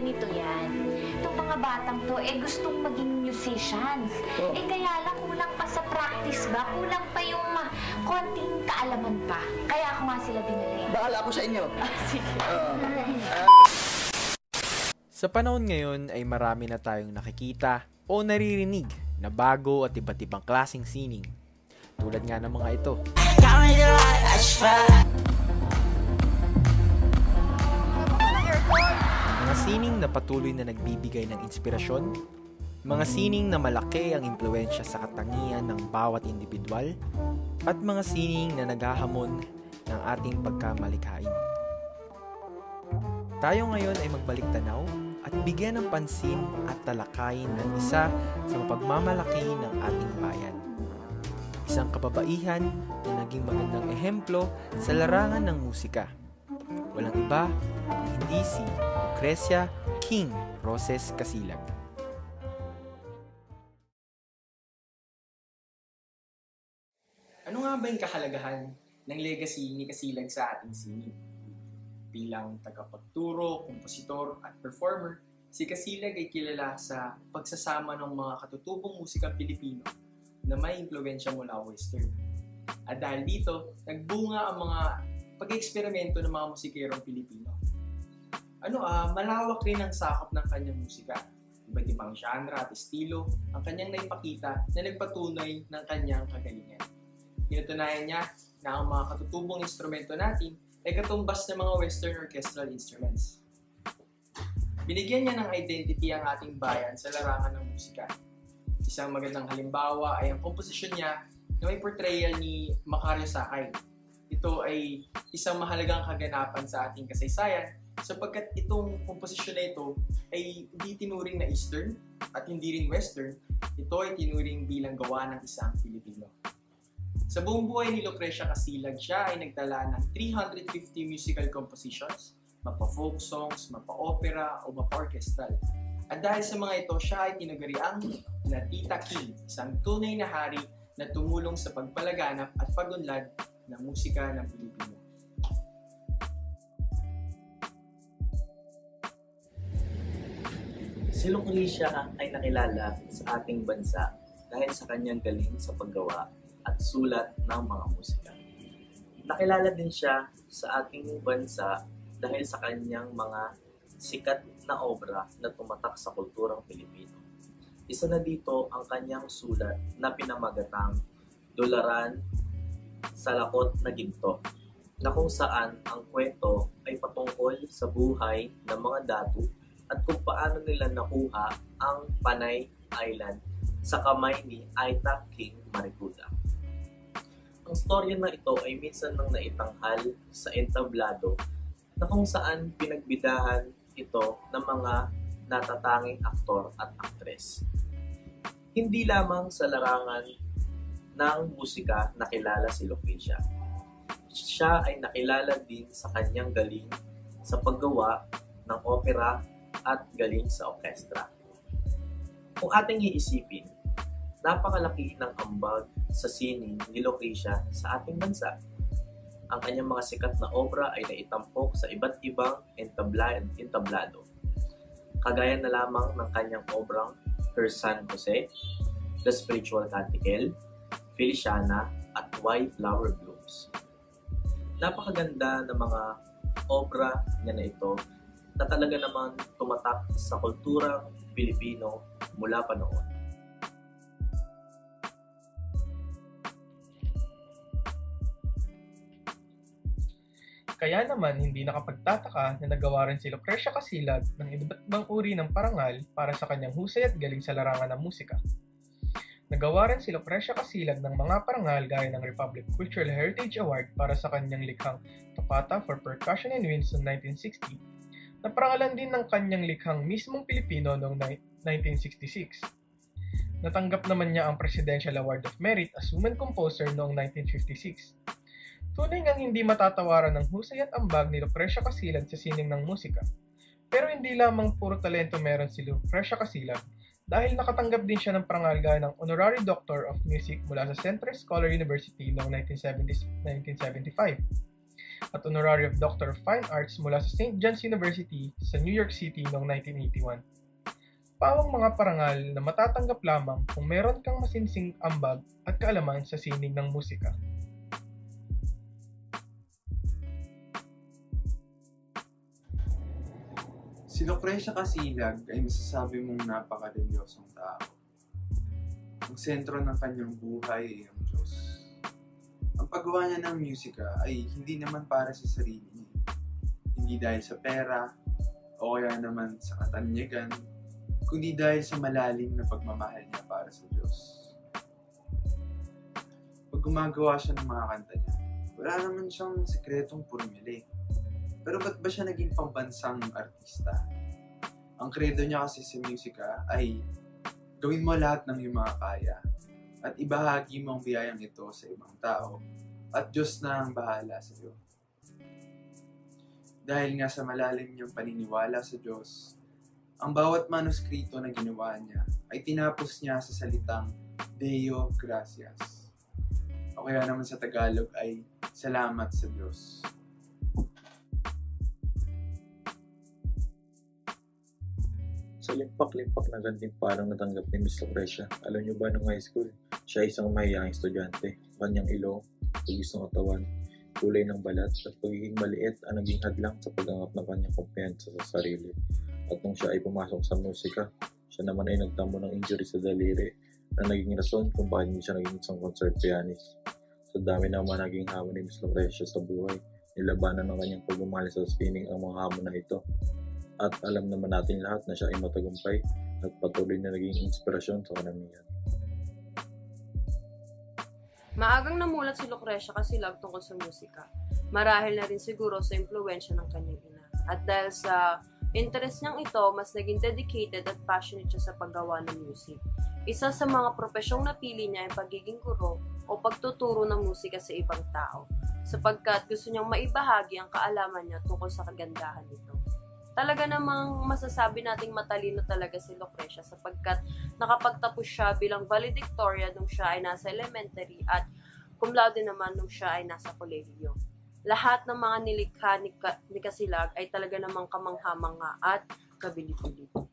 ganito yan. Itong mga batang to, gustong maging musicians. Kaya lang, kulang pa sa practice ba? Kulang pa yung konting kaalaman pa. Kaya ako nga sila dinala. Bahala ako sa inyo. Sige. Sa panahon ngayon ay marami na tayong nakikita o naririnig na bago at iba't ibang klaseng sining. Tulad nga ng mga ito. Mga sining na patuloy na nagbibigay ng inspirasyon, mga sining na malaki ang impluwensya sa katangian ng bawat individual, at mga sining na naghahamon ng ating pagkamalikhain. Tayo ngayon ay magbalik tanaw at bigyan ng pansin at talakayin ng isa sa mapagmamalaki ng ating bayan. Isang kababaihan na naging magandang ehemplo sa larangan ng musika. Walang iba na hindi si Lucrecia King Roses Casilag. Ano nga ba yung kahalagahan ng legacy ni Casilag sa ating sining? Bilang tagapagturo, kompositor at performer, si Casilag ay kilala sa pagsasama ng mga katutubong musikang Pilipino na may impluwensya mula Western. At dahil dito, nagbunga ang mga pag-eksperimento ng mga musikerong Pilipino. Malawak rin ang sakop ng kanyang musika. Iba't ibang genre at estilo ang kanyang naipakita na nagpatunay ng kanyang kagalingan. Pinatunayan niya na ang mga katutubong instrumento natin ay katumbas ng mga Western orchestral instruments. Binigyan niya ng identity ang ating bayan sa larangan ng musika. Isang magandang halimbawa ay ang komposisyon niya na may portrayal ni Macario Sakay. Ito ay isang mahalagang kaganapan sa ating kasaysayan sapagkat itong komposisyon na ito ay hindi tinuring na Eastern at hindi rin Western. Ito ay tinuring bilang gawa ng isang Pilipino. Sa buong buhay ni Lucrecia Casilag, siya ay nagtala ng 350 musical compositions, mapa-folk songs, mapa-opera o mapa-orchestral. At dahil sa mga ito, siya ay tinaguriang na Tita King, isang tunay na hari na tumulong sa pagpalaganap at pagunlad ng musika ng Pilipino. Si Lucrecia ay nakilala sa ating bansa dahil sa kanyang galing sa paggawa at sulat ng mga musika. Nakilala din siya sa ating bansa dahil sa kanyang mga sikat na obra na tumatak sa kulturang Pilipino. Isa na dito ang kanyang sulat na pinamagatang Dularan sa Lakot na Ginto, na kung saan ang kwento ay patungkol sa buhay ng mga datu at kung paano nila nakuha ang Panay Island sa kamay ni Aita King Marikuda. Ang storya na ito ay minsan nang naitanghal sa entablado na kung saan pinagbidahan ito ng mga natatanging aktor at aktres. Hindi lamang sa larangan ng musika nakilala si Lucrecia. Siya ay nakilala din sa kanyang galing sa paggawa ng opera at galing sa orkestra. Kung ating iisipin, napakalaki ng ambag sa sining ni Lucrecia sa ating bansa. Ang kanyang mga sikat na obra ay naitampok sa iba't ibang entablado. Kagaya na lamang ng kanyang obrang Her San Jose, The Spiritual Canticle, Feliciana, at Why Flower Blooms. Napakaganda ng mga obra niya na ito na talaga naman tumatak sa kulturang Pilipino mula pa noon. Kaya naman hindi nakapagtataka na nagawa rin si Lucrecia Casilag ng iba't ibang uri ng parangal para sa kanyang husay at galing sa larangan ng musika. Nagawa rin si Lucrecia Casilag ng mga parangal gaya ng Republic Cultural Heritage Award para sa kanyang likhang Toccata for Percussion and Winds noong 1960, na parangalan din ng kanyang likhang Mismong Pilipino noong 1966. Natanggap naman niya ang Presidential Award of Merit as Woman Composer noong 1956. Tunay ngang hindi matatawaran ng husay at ambag ni Lucrecia Casilag sa sining ng musika. Pero hindi lamang puro talento meron si Lucrecia Casilag dahil nakatanggap din siya ng parangal gaya ng Honorary Doctor of Music mula sa Central Scholar University noong 1975. at Honorary of Doctor of Fine Arts mula sa St. John's University sa New York City noong 1981. Pawang mga parangal na matatanggap lamang kung meron kang masinsing ambag at kaalaman sa sining ng musika. Si Lucrecia Casilag ay masasabi mong napaka-relyosong tao. Ang sentro ng kanyang buhay ay ang Diyos. Ang paggawa niya ng musika ay hindi naman para sa sarili niya. Hindi dahil sa pera o kaya naman sa katanyagan, kundi dahil sa malalim na pagmamahal niya para sa Diyos. Pag gumagawa siya ng mga kanta niya, wala naman siyang sekretong formula. Pero ba't ba siya naging pambansang artista? Ang kredo niya kasi sa musika ay gawin mo lahat ng iyong mga kaya at ibahagi mo ang biyayang ito sa ibang tao at Diyos na ang bahala sa iyo. Dahil nga sa malalim niyang paniniwala sa Diyos, ang bawat manuskrito na ginawa niya ay tinapos niya sa salitang Deo Gracias. O kaya naman sa Tagalog ay Salamat sa Diyos. Sa limpak-limpak na gantimpalang natanggap ni Miss Lucrecia, alam niyo ba nung high school, siya ay isang mahihayang estudyante. Kanyang ilong, tugis ng katawan, kulay ng balat, at pagiging maliit ang naging hadlang sa pag-angat ng kanyang kumpiyansa sa sarili. At nung siya ay pumasok sa musika, siya naman ay nagtamo ng injury sa daliri na naging rason kung bakit hindi siya naging isang concert pianist. Sa dami naman naging hamon ni Miss Lucrecia sa buhay, nilabanan ng kanyang pagmamahal sa sining ang mga hamon na ito. At alam naman natin lahat na siya ay matagumpay at patuloy na naging inspirasyon sa karamihan. Maagang namulat si Lucrecia Casilag tungkol sa musika. Marahil na rin siguro sa impluwensya ng kanyang ina. At dahil sa interest niyang ito, mas naging dedicated at passionate siya sa paggawa ng music. Isa sa mga profesyong napili niya ay pagiging guro o pagtuturo ng musika sa ibang tao, sapagkat gusto niyang maibahagi ang kaalaman niya tungkol sa kagandahan nito. Talaga namang masasabi nating matalino talaga si Lucrecia sapagkat nakapagtapos siya bilang valedictorian nung siya ay nasa elementary at cum laude naman nung siya ay nasa kolehiyo. Lahat ng mga nilikha ni Casilag ay talaga namang kamangha-mangha at kabilib-bilib.